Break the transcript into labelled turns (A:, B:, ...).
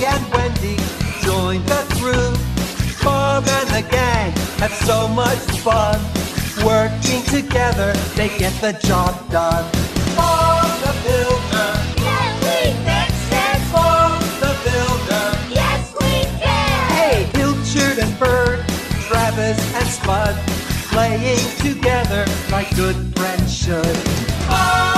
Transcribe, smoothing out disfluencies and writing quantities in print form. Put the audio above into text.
A: and Wendy join the group. Bob and the gang have so much fun. Working together, they get the job done. Bob the Builder,
B: can we fix it?
A: Bob the Builder,
B: Yes, we can!
A: hey, Pilchard and Bird, Travis and Spud, playing together like good friends should. Bob